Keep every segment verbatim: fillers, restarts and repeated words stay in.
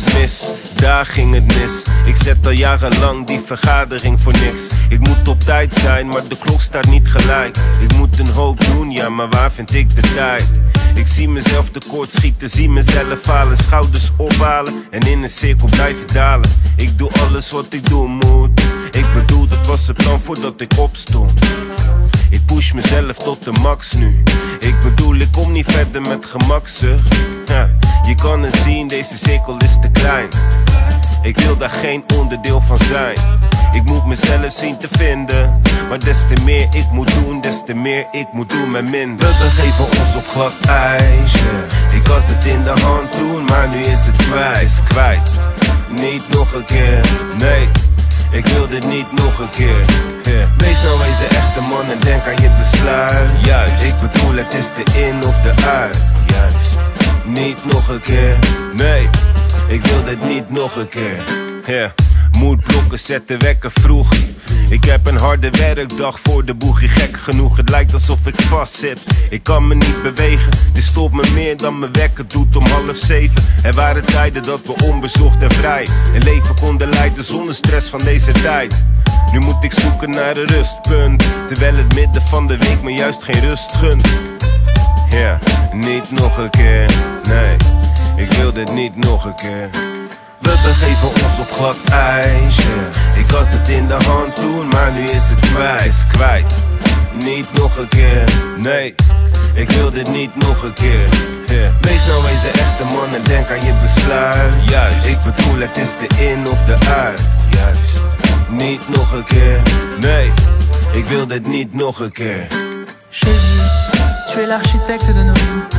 het mis, daar ging het mis. Ik zet al jarenlang die vergadering voor niks. Ik moet op tijd zijn, maar de klok staat niet gelijk. Ik moet een hoop doen, ja, maar waar vind ik de tijd? Ik zie mezelf tekort schieten, zie mezelf falen. Schouders ophalen en in een cirkel blijven dalen. Ik doe alles wat ik doen moet. Ik bedoel, dat was het plan voordat ik opstond. Ik push mezelf tot de max nu. Ik bedoel, ik kom niet verder met gemakzucht. Ja, je kan het zien, deze cirkel is te klein. Ik wil daar geen onderdeel van zijn. Ik moet mezelf zien te vinden. Maar des te meer ik moet doen, des te meer ik moet doen met minder. We begeven ons op glad ijs, yeah. Ik had het in de hand toen, maar nu is het kwijt, kwijt. Niet nog een keer, nee. Ik wil dit niet nog een keer, yeah. Wees nou eens een echte man en denk aan je besluit. Juist, ik bedoel het is de in of de uit. Juist, niet nog een keer, nee. Ik wil dit niet nog een keer, yeah. Moedblokken zetten wekken vroeg. Ik heb een harde werkdag voor de boegie, gek genoeg. Het lijkt alsof ik vastzit, ik kan me niet bewegen. Dit stopt me meer dan mijn wekker doet om half zeven. Er waren tijden dat we onbezocht en vrij een leven konden leiden zonder stress van deze tijd. Nu moet ik zoeken naar een rustpunt, terwijl het midden van de week me juist geen rust gunt. Ja, yeah, niet nog een keer, nee. Ik wil dit niet nog een keer. We begeven ons op glad ijs, yeah. Ik had het in de hand toen, maar nu is het kwijt, kwijt. Niet nog een keer, nee. Ik wil dit niet nog een keer, yeah. Wees nou eens een echte man en denk aan je besluit. Juist, ik bedoel het is de in of de uit. Juist, niet nog een keer, nee. Ik wil dit niet nog een keer. Jésus, tu es l'architecte de nos vies.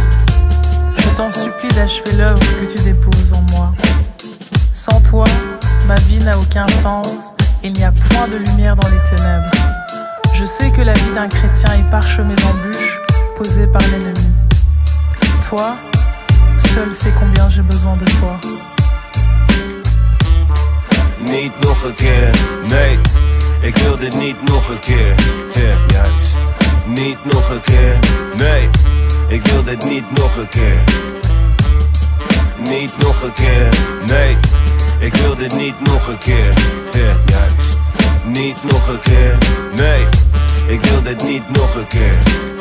Je t'en supplie d'achever l'œuvre que tu déposes en moi. Sans toi, ma vie n'a aucun sens. Il n'y a point de lumière dans les ténèbres. Je sais que la vie d'un chrétien est parsemée d'embûches posées par l'ennemi. Toi, seul sais combien j'ai besoin de toi. Niet nog een keer, nee. Ik wil dit niet nog een keer, yeah. Juist, niet nog een keer, nee. Ik wil dit niet nog een keer. Niet nog een keer, nee. Ik wil dit niet nog een keer, yeah. Juist, niet nog een keer, nee. Ik wil dit niet nog een keer.